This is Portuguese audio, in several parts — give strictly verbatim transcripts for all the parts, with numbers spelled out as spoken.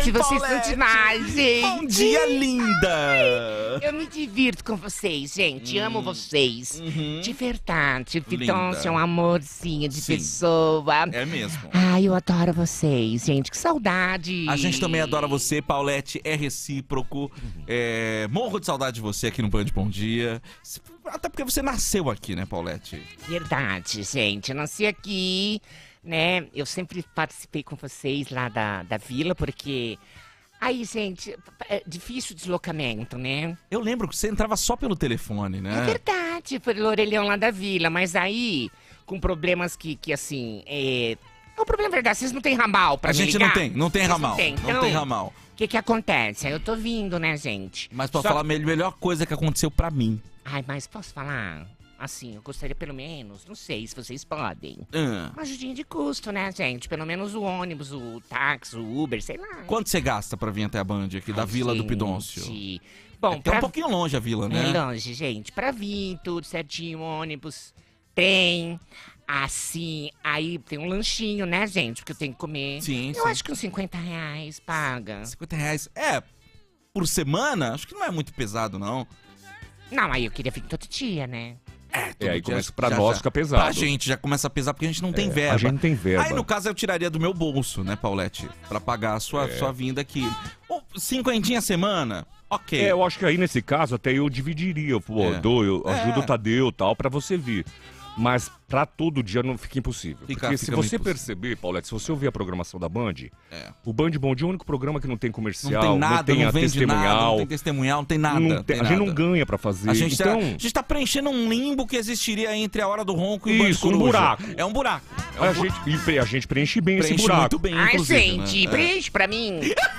gente, vocês Paulette? são demais, gente. Bom dia, linda. Eu me divirto com vocês, gente. Amo vocês. Uhum. De verdade. Linda. Vitão é um amorzinho de Sim. pessoa. É mesmo. Ai, eu adoro vocês, gente. Que saudade. A gente também adora você, Paulette, é recíproco. É, morro de saudade de você aqui no Band Bom Dia. Até porque você nasceu aqui, né, Paulette? Verdade, gente. Eu nasci aqui, né? Eu sempre participei com vocês lá da, da vila, porque... Aí, gente, é difícil o deslocamento, né? Eu lembro que você entrava só pelo telefone, É né? verdade, pelo orelhão lá da vila. Mas aí, com problemas que, que assim... É... O problema é verdade, vocês não têm ramal pra A me gente ligar? não tem, não tem Vocês ramal. Não tem, Não então, tem ramal. O que que acontece? Aí eu tô vindo, né, gente? Mas pra Só- falar a melhor coisa que aconteceu pra mim. Ai, mas posso falar? Assim, eu gostaria pelo menos, não sei se vocês podem. Ah, Uma ajudinha de custo, né, gente? Pelo menos o ônibus, o táxi, o Uber, sei lá. quanto você gasta pra vir até a Band aqui, da Ai, Vila do gente. Pidôncio? Bom, É, pra... é um pouquinho longe a vila, né? É longe, gente. Pra vir, tudo certinho, ônibus, trem, assim, aí tem um lanchinho, né, gente? Porque eu tenho que comer. Sim, Eu sim. acho que uns cinquenta reais paga. cinquenta reais. É, por semana, acho que não é muito pesado, não. Não, aí eu queria vir todo dia, né? É, É, aí dia começa pra já- nós já- fica pesado. Pra gente já começa a pesar porque a gente não tem É, verba. A gente não tem verba. Aí, no caso, eu tiraria do meu bolso, né, Paulette? Pra pagar a sua, É. sua vinda aqui. Ô, cinquentinha a semana? Ok. É, eu acho que aí nesse caso até eu dividiria, pô, É. dou, eu ajudo É. o Tadeu e tal, pra você vir. Mas pra todo dia não fica impossível. Fica- Porque fica se meio você impossível. perceber, Paulette, se você ouvir a programação da Band, É. o Band Bom Dia é o único programa que não tem Não comercial, tem nada, tem não, a vende testemunhal, nada, não tem testemunhal, não tem nada. não tem- tem a gente nada. não ganha pra fazer. A gente, então, tá, a gente tá preenchendo um limbo que existiria entre a hora do ronco e o Isso, Band um Coruja. buraco. É um buraco. É um a, bu- gente, e pre- a gente preenche bem esse preenche buraco. muito bem, Ai, inclusive, gente, né? preenche pra mim.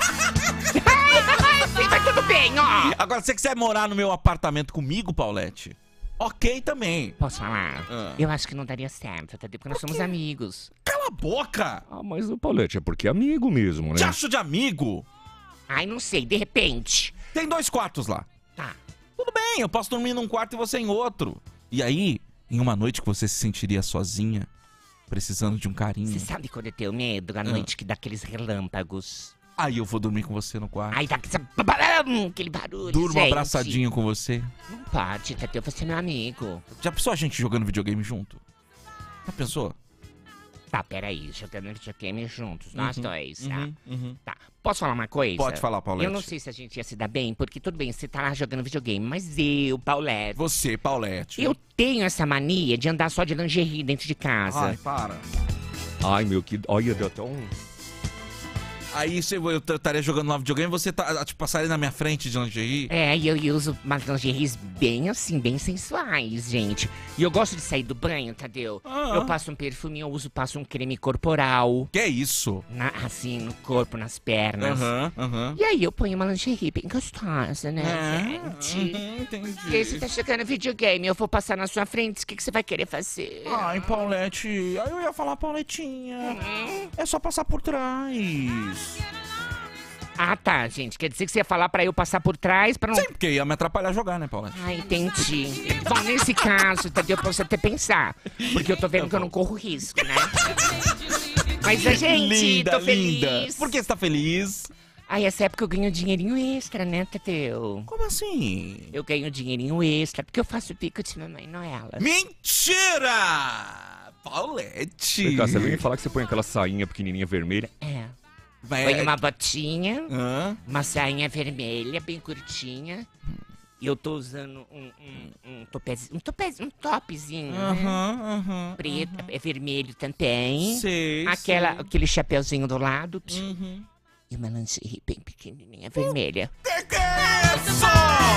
Ai, sim, vai tudo bem, ó. É. Agora, se você quiser morar no meu apartamento comigo, Paulette, ok também. Posso falar? Ah. Eu acho que não daria certo, Tadeu, porque nós somos amigos. Cala a boca! Ah, mas o Paulette é porque é amigo mesmo, né? Te acho de amigo. Ai, não sei, de repente. Tem dois quartos lá. Tá. Tudo bem, eu posso dormir num quarto e você em outro. E aí, em uma noite que você se sentiria sozinha, precisando de um carinho, Você sabe quando eu tenho medo? À noite que dá aqueles relâmpagos. aí eu vou dormir com você no quarto. Ai, dá aquele, babam, aquele barulho, Durmo gente. abraçadinho com você. Não pode, Tadeu, você é meu amigo. Já pensou a gente jogando videogame junto? Já pensou? Tá, peraí, jogando videogame juntos, nós dois, tá? Uhum, uhum. Tá, posso falar uma coisa? Pode falar, Paulette. Eu não sei se a gente ia se dar bem, porque tudo bem, você tá lá jogando videogame, mas eu, Paulette, Você, Paulette. eu tenho essa mania de andar só de lingerie dentro de casa. Ai, para. Ai, meu, que... Olha, deu até um... Aí se eu eu estaria jogando lá videogame, você tá, tipo, passaria na minha frente de lingerie. É, e eu, eu uso umas lingeries bem assim, bem sensuais, gente. E eu gosto de sair do banho, Tadeu. Ah. Eu passo um perfume, eu uso, passo um creme corporal. Que é isso? na- assim, no corpo, nas pernas. Aham, aham. E aí eu ponho uma lingerie bem gostosa, né, É, gente? uhum, entendi. E aí você tá chegando videogame, eu vou passar na sua frente, o que, que você vai querer fazer? Ai, Paulette. Aí eu ia falar, Pauletinha. Hum. É só passar por trás. Ah, tá, gente. Quer dizer que você ia falar pra eu passar por trás pra não... Sim, porque ia me atrapalhar jogar, né, Paulette? Ah, entendi. Bom, nesse caso, Tadeu, pra você até pensar. Porque eu tô vendo que eu não corro risco, né? Mas a gente, linda, tô linda. feliz. Por que você tá feliz? Aí, essa época eu ganho dinheirinho extra, né, Tadeu? Como assim? Eu ganho dinheirinho extra porque eu faço pico de Mamãe Noela. Mentira! Paulette. Vem cá, você vem falar que você põe aquela sainha pequenininha vermelha. É. Vai- Põe uma botinha, Hã? uma sainha vermelha, bem curtinha. E eu tô usando um, um, um, topez, um, topez, um topzinho, né? Aham, aham. Preto, é vermelho também. Sei, Aquela, sei. aquele chapeuzinho do lado. Uhum. E uma lingerie bem pequenininha, vermelha. Que que é isso?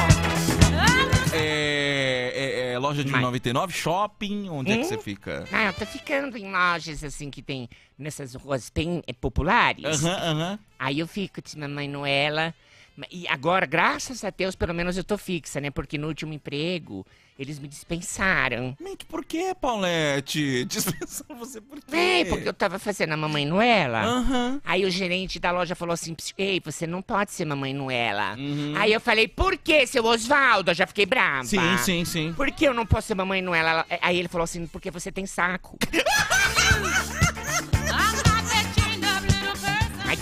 É, é, é loja de Mas- noventa e nove, shopping, onde é que Hum? você fica? Ah, eu tô ficando em lojas, assim, que tem nessas ruas bem é, populares. Aham, aham. Aí eu fico de Mamãe Noela. E agora, graças a Deus, pelo menos eu tô fixa, né? Porque no último emprego, eles me dispensaram. Mente, por que, Paulette? Dispensaram você por quê? É, porque eu tava fazendo a Mamãe Noela. Aham. Aí o gerente da loja falou assim, "Ps, ei, você não pode ser Mamãe Noela." Uhum. Aí eu falei, por que, seu Osvaldo? Eu já fiquei brava. Sim, sim, sim. Por que eu não posso ser Mamãe Noela? Ela- Aí ele falou assim, porque você tem saco. Ai, que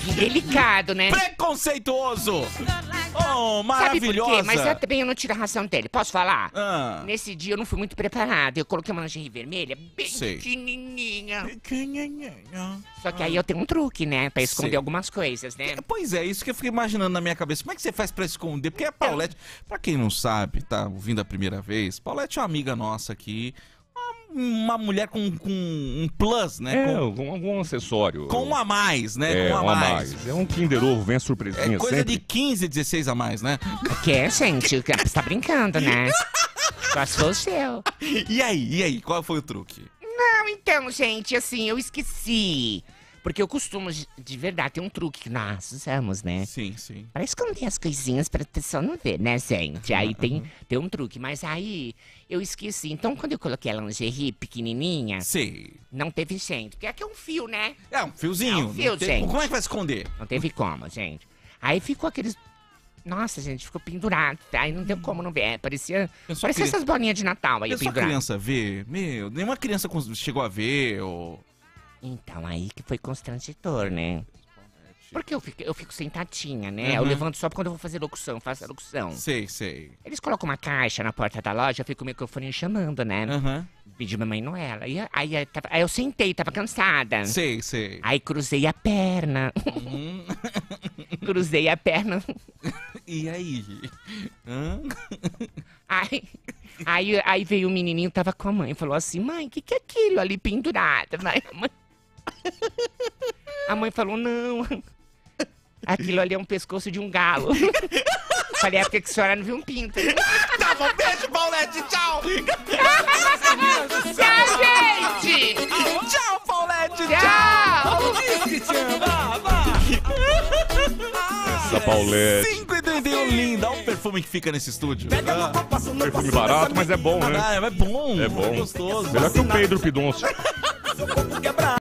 Delicado, né? Preconceituoso! Oh, Sabe por maravilhosa! quê? Mas eu também eu não tiro a ração dele. Posso falar? Ah. Nesse dia eu não fui muito preparada. Eu coloquei uma lingerie vermelha bem Sei. pequenininha. Só que aí eu tenho um truque, né? Pra esconder Sei. algumas coisas, né? Pois é, isso que eu fiquei imaginando na minha cabeça. Como é que você faz pra esconder? Porque a Paulette, pra quem não sabe, tá ouvindo a primeira vez, Paulette é uma amiga nossa aqui. Uma mulher com, com um plus, né? É, com, com algum acessório. com um a mais, né? É, com um um a mais. É um Kinder Ovo, vem a surpresinha É coisa sempre. de quinze, dezesseis a mais, né? O que, gente? Você tá brincando, né? Só se for o seu. E aí, e aí? Qual foi o truque? Não, então, gente, assim, eu esqueci. Porque eu costumo, de de verdade, ter um truque que nós usamos, né? Sim, sim. Pra esconder as coisinhas pra pessoa não ver, né, gente? Aí tem, tem um truque. Mas aí eu esqueci. Então, quando eu coloquei a lingerie pequenininha, Sei. não teve jeito. Porque aqui é um fio, né? É um fiozinho. É um fio, não tem- gente. Como é que vai esconder? Não teve como, gente. Aí ficou aqueles... Nossa, gente, ficou pendurado. Aí não deu como não ver. É, parecia Pensou parecia que- essas bolinhas de Natal aí E a sua pendurado. criança vê? Meu, nenhuma criança cons- chegou a ver, ou... Então, aí que foi constrangedor, né? Porque eu fico, eu fico sentadinha, né? Eu Uhum. levanto só quando eu vou fazer locução, faço a locução. Sei, sei. Eles colocam uma caixa na porta da loja, eu fico com o microfone chamando, né? Aham. Pedi Mamãe Noela. E aí, aí, tava- aí eu sentei, tava cansada. Sei, sei. Aí cruzei a perna. Hum, cruzei a perna. E aí? Hã? Aí, aí, aí veio o menininho, tava com a mãe, falou assim: mãe, o que, que é aquilo ali pendurado? Aí a mãe... a mãe falou: não, aquilo ali é um pescoço de um galo. Falei: é porque que a senhora não viu um pinto. Tá bom, beijo, Paulette, tchau! Tchau, gente! Tchau, Paulette, Essa Paulette. cinco e trinta e um, linda. Olha o perfume que fica nesse estúdio. Ah, Perfume barato, mas é bom, né? ah, é bom. É bom. Gostoso. Melhor que o Pedro Pidoncio.